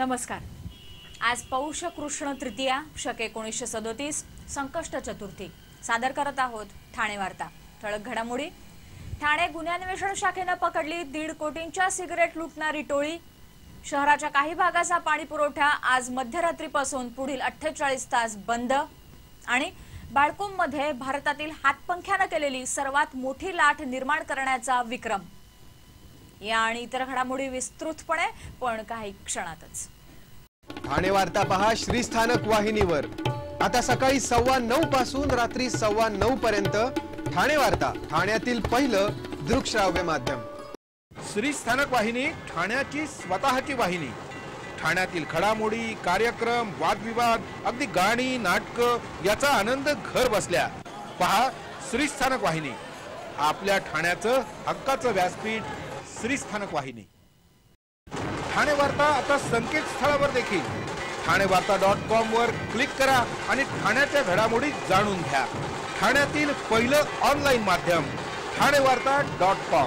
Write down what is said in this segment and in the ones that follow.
नमस्कार। आज पौष कृष्ण तृतीया शक 1937 संकष्ट चतुर्थी सादर करत आहोत ठाणे वार्ता। ठळक घडामोडी। ठाणे गुन्हे अन्वेषण शाखेने पकडली 1.5 कोटींच्या सिगारेट लुटणारी टोळी। शहराच्या काही भागाचा पाणी पुरवठा आज मध्यरात्रीपासून पुढील 48 तास बंद। आणि बाळकुममध्ये भारतातील हातपंख्याने केलेली सर्वात मोठी लाट निर्माण करण्याचा विक्रम। या आणि इतर घडामोडी विस्तृतपणे पण काही क्षणातच। ठाणे वार्ता पहा श्रीस्थानक वाहिनीवर। आता सकाळी 9:15 पासून रात्री 9:15 पर्यंत ठाणे वार्ता, ठाण्यातील पहिलं दृकश्राव्य माध्यम। श्रीस्थानक वाहिनी ठाण्याची स्वतःची वाहिनी। ठाण्यातील घडामोडी, कार्यक्रम, वादविवाद, अगदी गाणी, नाटक याचा आनंद घर बसल्या पहा श्रीस्थानक वाहिनी। आपल्या ठाण्याचं हक्काचं व्यासपीठ श्रीस्थानक वाहिनी। ठाणे वार्ता आता संकेतस्थळावर देखील ठाणेवार्ता.com वर क्लिक करा आणि ठाण्याच्या घडामोडी जाणून घ्या। ठाण्यातील पहिलं ऑनलाईन माध्यम ठाणेवार्ता.com।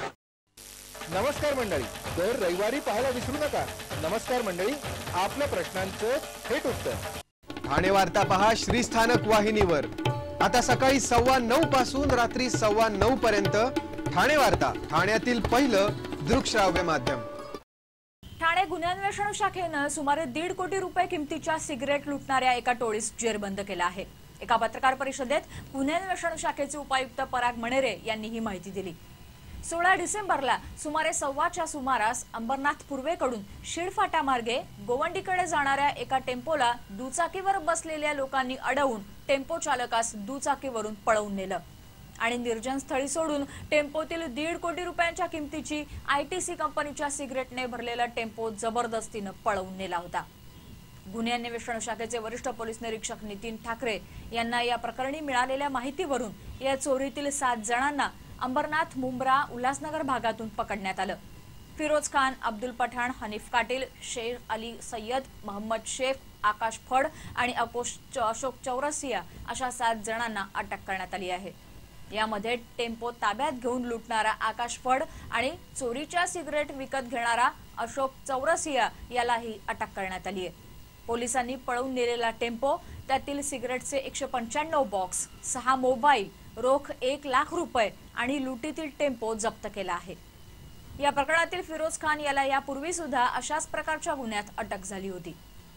नमस्कार मंडळी, दर रविवारी पाहायला विसरू नका। नमस्कार मंडळी, आपल्या प्रश्नांचं थेट उत्तर। ठाणे वार्ता पहा श्रीस्थानक वाहिनीवर। आता सकाळी 9:15 पासून रात्री 9:15 पर्यंत ठाणे वार्ता, ठाण्यातील पहिलं दृकश्राव्य माध्यम। ठाणे गुन्हे अन्वेषण शाखेने सुमारे 1.5 कोटी रुपये किमतीच्या सिगारेट लुटणाऱ्या एका टोळीस जेरबंद केलं आहे। एका पत्रकार परिषदेत गुन्हे अन्वेषण शाखेचे उपायुक्त पराग मणेरे यांनी ही माहिती दिली। 16 डिसेंबरला सुमारे 1:15च्या सुमारास अंबरनाथ पूर्वेकडून शिडफाटा मार्गे गोवंडीकडे जाणाऱ्या एका टेम्पोला दुचाकीवर बसलेल्या लोकांनी अडवून टेम्पो चालकास दुचाकीवरून पळवून नेलं आणि निर्जन स्थळी सोडून टेम्पोतील 1.5 कोटी रुपयांच्या किमतीची आयटीसी कंपनीच्या सिगारेटने भरलेला टेम्पो जबरदस्तीने पळवून नेला होता। गुन्हे अन्वेषण शाखेचे वरिष्ठ पोलीस निरीक्षक नितीन ठाकरे यांना या प्रकरणी मिळालेल्या माहितीवरून या चोरीतील 7 जणांना अंबरनाथ, मुंब्रा, उल्हासनगर भागातून पकडण्यात आलं। फिरोज खान, अब्दुल पठाण, हनीफ काटिल, शेर अली सय्यद, मोहम्मद शेख, आकाश फड आणि अशोक चौरसिया अशा 7 जणांना अटक करण्यात आली आहे। यामध्ये टेम्पो ताब्यात घेऊन लुटणारा आकाश फड आणि चोरीच्या सिगारेट विकत घेणारा अशोक चौरसिया यालाही अटक करण्यात आली आहे। पोलिसांनी पळवून नेलेला टेम्पो, त्यातील सिगारेटचे 195 बॉक्स, 6 मोबाईल, रोख 1 लाख रुपये आणि लुटीतील टेम्पो जप्त केला आहे। या प्रकरणातील फिरोज खान याला यापूर्वी सुद्धा अशाच प्रकारच्या गुन्ह्यात अटक झाली होती।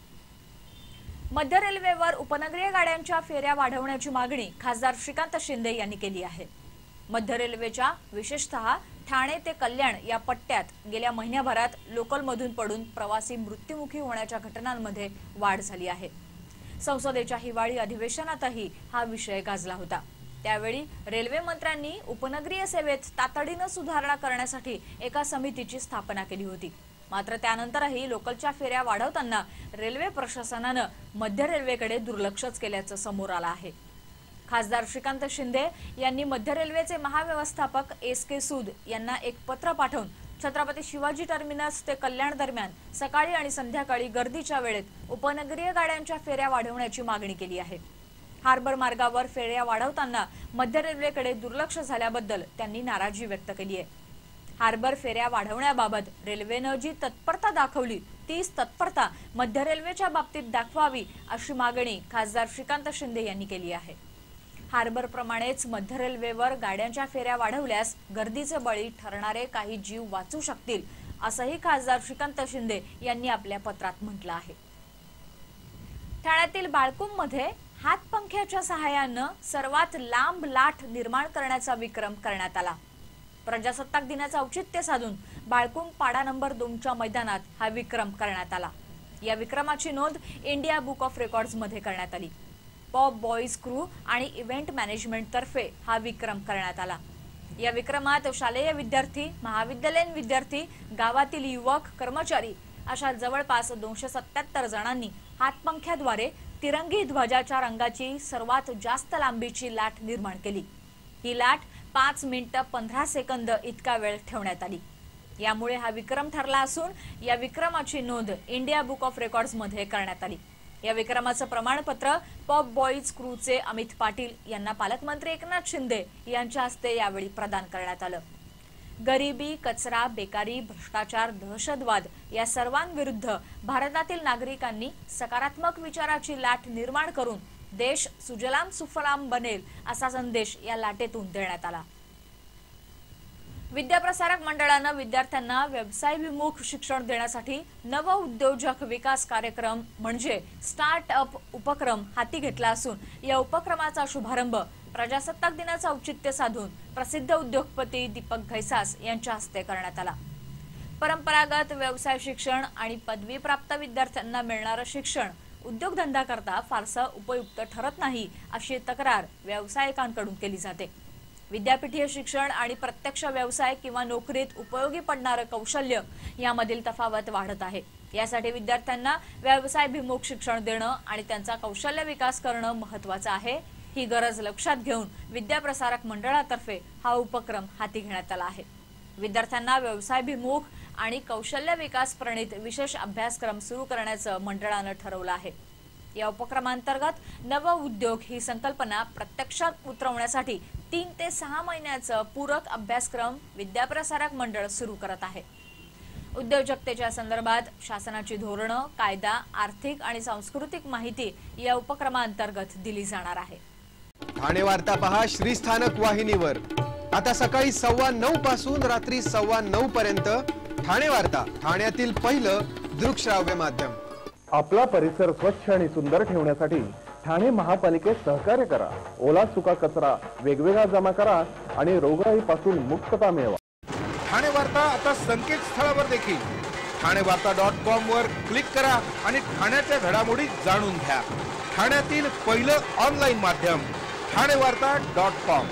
मध्य रेल्वेवर उपनगरीय गाड्यांच्या फेऱ्या वाढवण्याची मागणी खासदार श्रीकांत शिंदे यांनी केली आहे। मध्य रेल्वेच्या विशेषतः ठाणे ते कल्याण या पट्ट्यात गेल्या महिन्याभरात लोकलमधून पडून प्रवासी मृत्युमुखी होण्याच्या घटनांमध्ये वाढ झाली आहे। संसदेच्या हिवाळी अधिवेशनातही हा विषय गाजला होता। त्यावेळी रेल्वे मंत्र्यांनी उपनगरीय सेवेत तातडीने सुधारणा करण्यासाठी एका समितीची स्थापना केली होती। मात्र त्यानंतरही लोकलच्या फेऱ्या वाढवताना रेल्वे प्रशासनाने मध्य रेल्वेकडे दुर्लक्षच केल्याचं समोर आलं आहे। खासदार श्रीकांत शिंदे यांनी मध्य रेल्वेचे महाव्यवस्थापक SK सूद यांना एक पत्र पाठवून छत्रपती शिवाजी टर्मिनस ते कल्याण दरम्यान सकाळी आणि संध्याकाळी गर्दीच्या वेळेत उपनगरीय गाड्यांच्या फेऱ्या वाढवण्याची मागणी केली आहे। हार्बर मार्गावर फेऱ्या वाढवताना मध्य रेल्वेकडे दुर्लक्ष झाल्याबद्दल त्यांनी नाराजी व्यक्त केली आहे। हार्बर फेऱ्या वाढवण्याबाबत रेल्वेने जी तत्परता दाखवली तीच तत्परता मध्य रेल्वेच्या बाबतीत दाखवावी अशी मागणी खासदार श्रीकांत शिंदे यांनी केली आहे। हार्बर प्रमाणेच मध्य रेल्वेवर गाड्यांच्या फेऱ्या वाढवल्यास गर्दीचे बळी ठरणारे काही जीव वाचू शकतील असंही खासदार श्रीकांत शिंदे यांनी आपल्या पत्रात म्हटलं आहे। ठाण्यातील बाळकुममध्ये हातपंख्याच्या सहाय्याने सर्वात लांब लाट निर्माण करण्याचा विक्रम करण्यात आला। प्रजासत्ताक दिनाचे औचित्य साधून बाळकुम पाडा नंबर 2च्या मैदानात हा विक्रम करण्यात आला। या विक्रमाची नोंद इंडिया बुक ऑफ रेकॉर्ड्स मध्ये करण्यात आली। पॉप बॉईज क्रू आणि इव्हेंट मॅनेजमेंट तर्फे हा विक्रम करण्यात आला। या विक्रमात शालेय विद्यार्थी, महाविद्यालयीन विद्यार्थी, गावातील युवक, कर्मचारी अशा जवळपास 277 जणांनी हातपंख्याद्वारे तिरंगी ध्वजाच्या रंगाची सर्वात जास्त लांबीची लाट निर्माण केली। ही लाट 5 मिनिटे 15 सेकंद इतका वेळ ठेवण्यात आली। यामुळे हा विक्रम ठरला असून या विक्रमाची नोंद इंडिया बुक ऑफ रेकॉर्ड्स मध्ये करण्यात आली। या विक्रमाचं प्रमाणपत्र पॉप बॉईज क्रूचे अमित पाटील यांना पालकमंत्री एकनाथ शिंदे यांच्या हस्ते यावेळी प्रदान करण्यात आलं। गरिबी, कचरा, बेकारी, भ्रष्टाचार, दहशतवाद या सर्वांविरुद्ध भारतातील नागरिकांनी सकारात्मक विचाराची लाट निर्माण करून देश सुजलाम सुफलाम बनेल असा संदेश या लाटेतून देण्यात आला। विद्याप्रसारक मंडळानं विद्यार्थ्यांना व्यवसायाभिमुख शिक्षण देण्यासाठी नव उद्योजक विकास कार्यक्रम म्हणजे स्टार्टअप उपक्रम हाती घेतला असून या उपक्रमाचा शुभारंभ प्रजासत्ताक दिनाचं औचित्य साधून प्रसिद्ध उद्योगपती दीपक घैसास यांच्या हस्ते करण्यात आला। परंपरागत व्यवसाय शिक्षण आणि पदवी प्राप्त विद्यार्थ्यांना मिळणारं शिक्षण उद्योगधंदा करता फारसं उपयुक्त ठरत नाही अशी तक्रार व्यावसायिकांकडून केली जाते। विद्यापीठीय शिक्षण आणि प्रत्यक्ष व्यवसाय किंवा नोकरीत उपयोगी पडणारं कौशल्य यामधील तफावत वाढत आहे। यासाठी विद्यार्थ्यांना व्यवसायाभिमुख शिक्षण देणं आणि त्यांचा कौशल्य विकास करणं महत्त्वाचं आहे। ही गरज लक्षात घेऊन विद्याप्रसारक मंडळातर्फे हा उपक्रम हाती घेण्यात आला आहे। विद्यार्थ्यांना व्यवसायाभिमुख आणि कौशल्य विकास प्रणित विशेष अभ्यासक्रम सुरू करण्याचं मंडळानं ठरवलं आहे। या उपक्रमांतर्गत नव उद्योग ही संकल्पना प्रत्यक्षात उतरवण्यासाठी 3 ते 6 महिन्याचं पूरक अभ्यासक्रम विद्याप्रसारक मंडळ सुरू करत आहे। उद्योजकतेच्या संदर्भात शासनाची धोरणं, कायदा, आर्थिक आणि सांस्कृतिक माहिती या उपक्रमांतर्गत दिली जाणार आहे। ठाणे वार्ता पहा श्रीस्थानक वाहिनीवर आता सकाळी 9:15 पासून रात्री 9:15 पर्यंत। ठाणे वार्ता, ठाण्यातील पहिलं दृकश्राव्य माध्यम। आपला परिसर स्वच्छ आणि सुंदर ठेवण्यासाठी ठाणे महापालिकेत सहकार्य करा। ओला सुका कचरा वेगवेगळा जमा करा आणि रोगराईपासून मुक्तता मिळवा। ठाणे वार्ता आता संकेतस्थळावर देखील ठाणेवार्ता.com वर क्लिक करा आणि ठाण्याच्या घडामोडी जाणून घ्या। ठाण्यातील पहिलं ऑनलाईन माध्यम ठाणेवार्ता.com।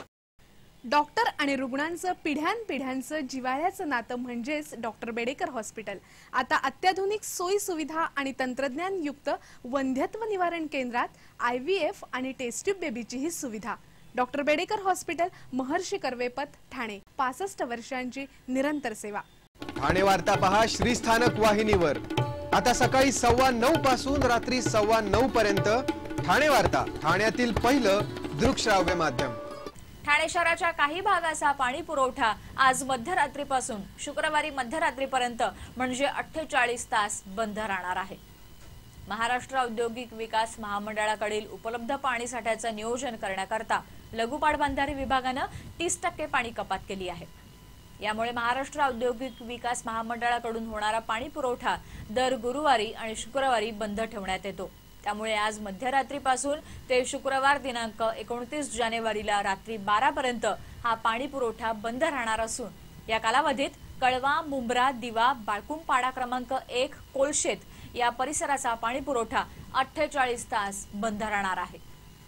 डॉक्टर आणि रुग्णांचं पिढ्यानपिढ्यांचं जिव्हाळ्याचं नातं म्हणजेच डॉक्टर बेडेकर हॉस्पिटल आता अत्याधुनिक सोयी सुविधा आणि तंत्रज्ञान युक्त वंध्यत्व निवारण केंद्रात IVF आणि टेस्ट ट्यूब बेबीची ही सुविधा। Doctor Bedekar hospital, Maharshi Karvepath, Thane. 65 वर्षांची निरंतर सेवा। ठाणे वार्ता पहा श्रीस्थानक वाहिनीवर आता सकाळी 9:15 पासून रात्री 9:15 पर्यंत। ठाणे वार्ता, ठाण्यातील पहिलं दृकश्राव्य माध्यम। ठाणे शहराच्या काही भागाचा पाणी पुरवठा आज मध्यरात्रीपासून शुक्रवारी मध्यरात्रीपर्यंत म्हणजे 48 तास बंद राहणार आहे। महाराष्ट्र औद्योगिक विकास महामंडळाकडील उपलब्ध पाणी साठ्याचं नियोजन करण्याकरता लघु पाटबंधारे विभागानं 30% पाणी कपात केली आहे। यामुळे महाराष्ट्र औद्योगिक विकास महामंडळाकडून होणारा पाणी पुरवठा दर गुरुवारी आणि शुक्रवारी बंद ठेवण्यात येतो। त्यामुळे आज मध्यरात्रीपासून ते शुक्रवार दिनांक 29 जानेवारीला रात्री 12 पर्यंत हा पाणी पुरवठा बंद राहणार असून या कालावधीत कळवा, मुंब्रा, दिवा, बाळकुंग पाडा क्रमांक 1, कोलशेत या परिसराचा पाणी पुरवठा 48 तास बंद राहणार आहे।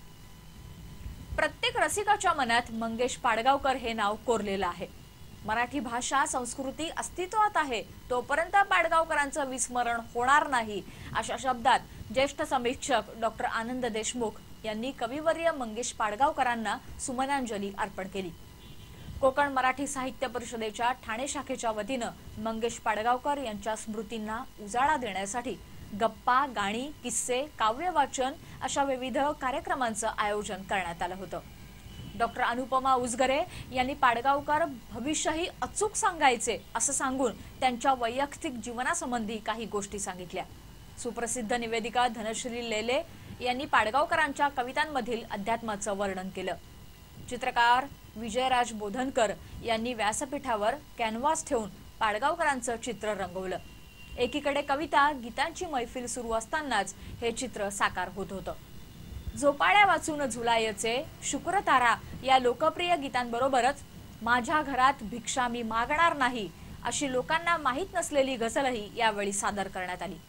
प्रत्येक रसिकाच्या मनात मंगेश पाडगावकर हे नाव कोरलेलं आहे। मराठी भाषा संस्कृती अस्तित्वात आहे तोपर्यंत पाडगावकरांचं विस्मरण होणार नाही अशा शब्दात ज्येष्ठ समीक्षक डॉक्टर आनंद देशमुख यांनी कविवर्य मंगेश पाडगावकरांना सुमनांजली अर्पण केली। कोकण मराठी साहित्य परिषदेच्या ठाणे शाखेच्या वतीनं मंगेश पाडगावकर यांच्या स्मृतींना उजाळा देण्यासाठी गप्पा, गाणी, किस्से, काव्य वाचन अशा विविध कार्यक्रमांचं आयोजन करण्यात आलं होतं। डॉक्टर अनुपमा उजगरे यांनी पाडगावकर भविष्यही अचूक सांगायचे असं सांगून त्यांच्या वैयक्तिक जीवनासंबंधी काही गोष्टी सांगितल्या। सुप्रसिद्ध निवेदिका धनश्री लेले यांनी पाडगावकरांच्या कवितांमधील अध्यात्माचं वर्णन केलं। चित्रकार विजयराज बोधनकर यांनी व्यासपीठावर कॅनव्हास ठेवून पाडगावकरांचं चित्र रंगवलं। एकीकडे कविता, गीतांची मैफिल सुरू असतानाच हे चित्र साकार होत होतं। झोपाळ्या वाचून झुलायचे, शुक्रतारा या लोकप्रिय गीतांबरोबरच माझ्या घरात भिक्षा मी मागणार नाही अशी लोकांना माहीत नसलेली गझलही यावेळी सादर करण्यात आली।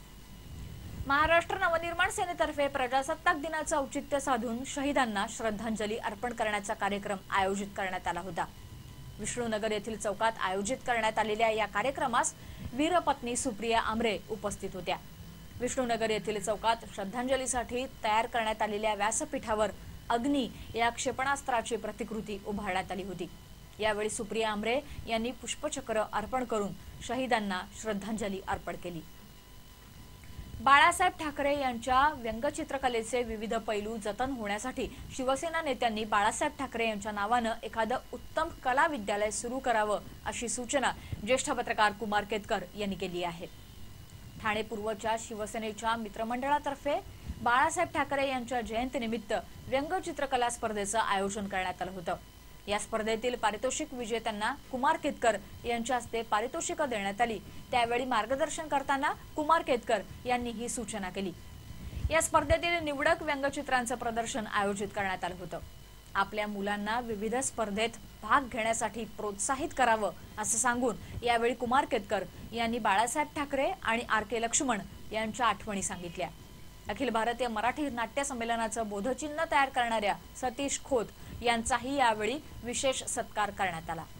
महाराष्ट्र नवनिर्माण सेनेतर्फे प्रजासत्ताक दिनाचं औचित्य साधून शहीदांना श्रद्धांजली अर्पण करण्याचा कार्यक्रम आयोजित करण्यात आला होता। विष्णुनगर येथील चौकात आयोजित करण्यात आलेल्या या कार्यक्रमास वीरपत्नी सुप्रिया आमरे उपस्थित होत्या। विष्णुनगर येथील चौकात श्रद्धांजलीसाठी तयार करण्यात आलेल्या व्यासपीठावर अग्नी या क्षेपणास्त्राची प्रतिकृती उभारण्यात आली होती। यावेळी सुप्रिया आमरे यांनी पुष्पचक्र अर्पण करून शहीदांना श्रद्धांजली अर्पण केली। बाळासाहेब ठाकरे यांच्या व्यंगचित्रकलेचे विविध पैलू जतन होण्यासाठी शिवसेना नेत्यांनी बाळासाहेब ठाकरे यांच्या नावानं एखादं उत्तम कला विद्यालय सुरू करावं अशी सूचना ज्येष्ठ पत्रकार कुमार केतकर यांनी केली आहे। ठाणे पूर्वच्या शिवसेनेच्या मित्रमंडळातर्फे बाळासाहेब ठाकरे यांच्या जयंतीनिमित्त व्यंगचित्रकला स्पर्धेचं आयोजन करण्यात आलं होतं। या स्पर्धेतील पारितोषिक विजेत्यांना कुमार केतकर यांच्या हस्ते पारितोषिकं देण्यात आली। त्यावेळी मार्गदर्शन करताना कुमार केतकर यांनी ही सूचना केली। या स्पर्धेतील निवडक व्यंगचित्रांचं प्रदर्शन आयोजित करण्यात आलं होतं। आपल्या मुलांना विविध स्पर्धेत भाग घेण्यासाठी प्रोत्साहित करावं असं सांगून यावेळी कुमार केतकर यांनी बाळासाहेब ठाकरे आणि RK लक्ष्मण यांच्या आठवणी सांगितल्या। अखिल भारतीय मराठी नाट्य संमेलनाचं बोधचिन्ह तयार करणाऱ्या सतीश खोत यांचाही यावेळी विशेष सत्कार करण्यात आला।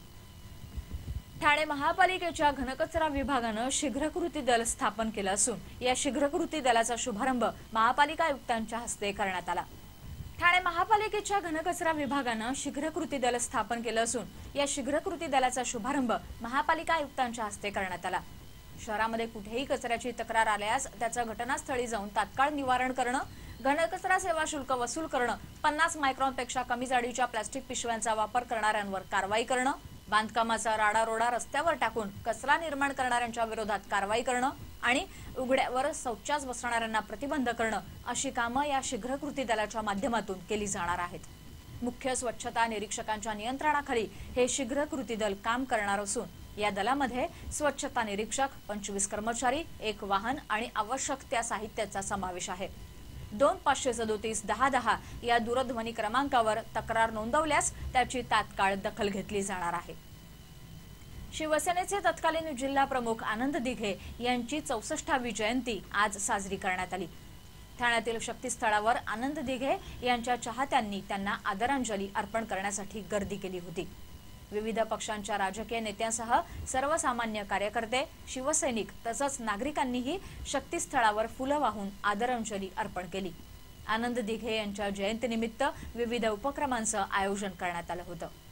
ठाणे महापालिकेच्या घनकचरा विभागानं शीघ्र कृती दल स्थापन केलं असून या शीघ्र कृती दलाचा शुभारंभ महापालिका आयुक्तांच्या हस्ते करण्यात आला। ठाणे महापालिकेच्या घनकचरा विभागानं शीघ्र कृती दल स्थापन केलं असून या शीघ्र कृती दलाचा शुभारंभ महापालिका आयुक्तांच्या हस्ते करण्यात आला। शहरामध्ये कुठेही कचऱ्याची तक्रार आल्यास त्याचं घटनास्थळी जाऊन तात्काळ निवारण करणं, घनकचरा सेवा शुल्क वसूल करणं, 50 मायक्रॉनपेक्षा कमी जाडीच्या प्लास्टिक पिशव्यांचा वापर करणाऱ्यांवर कारवाई करणं, बांधकामाचा राडारोडा रस्त्यावर टाकून कचरा निर्माण करणाऱ्यांच्या विरोधात कारवाई करणं आणि उघड्यावर शौचास बसणाऱ्यांना प्रतिबंध करणं अशी कामं या शीघ्र कृती दलाच्या माध्यमातून केली जाणार आहेत। मुख्य स्वच्छता निरीक्षकांच्या नियंत्रणाखाली हे शीघ्र कृती दल काम करणार असून या दलामध्ये स्वच्छता निरीक्षक, 25 कर्मचारी, 1 वाहन आणि आवश्यक त्या साहित्याचा समावेश आहे। 2537-1010 या दूरध्वनी क्रमांकावर तक्रार नोंदवल्यास त्याची तात्काळ दखल घेतली जाणार आहे। शिवसेनेचे तत्कालीन जिल्हा प्रमुख आनंद दिघे यांची 64वी जयंती आज साजरी करण्यात आली। ठाण्यातील शक्तीस्थळावर आनंद दिघे यांच्या चाहत्यांनी त्यांना आदरांजली अर्पण करण्यासाठी गर्दी केली होती। विविध पक्षांच्या राजकीय नेत्यांसह सर्वसामान्य कार्यकर्ते, शिवसैनिक तसंच नागरिकांनीही शक्तीस्थळावर फुलं वाहून आदरांजली अर्पण केली। आनंद दिघे यांच्या जयंतीनिमित्त विविध उपक्रमांचं आयोजन करण्यात आलं होतं।